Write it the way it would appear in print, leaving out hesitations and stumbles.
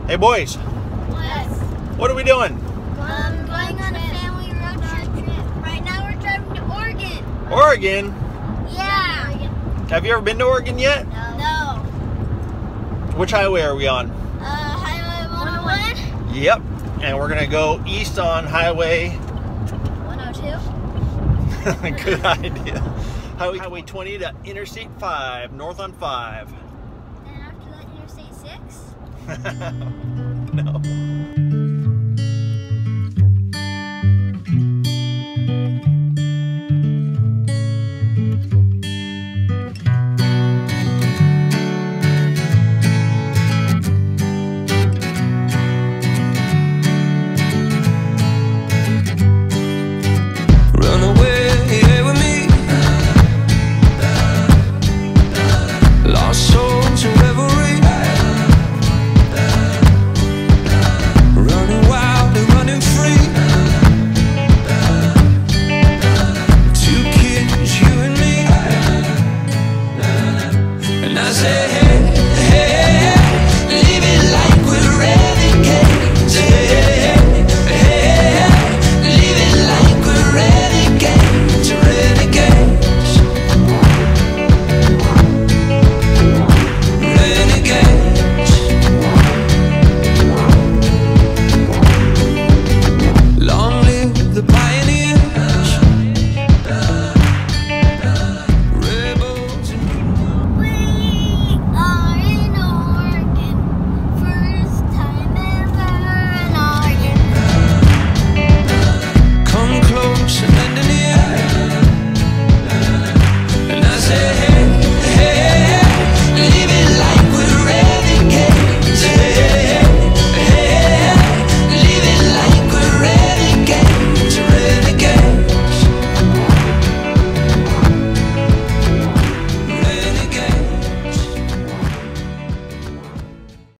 Hey boys, Yes. what are we doing? Going on a family road trip. Right now we're driving to Oregon. Oregon? Yeah. Have you ever been to Oregon yet? No. Which highway are we on? Highway 101. Yep. And we're gonna go east on Highway 102. Good idea. Highway 20 to Interstate 5, north on 5. And after that, Interstate 6. No.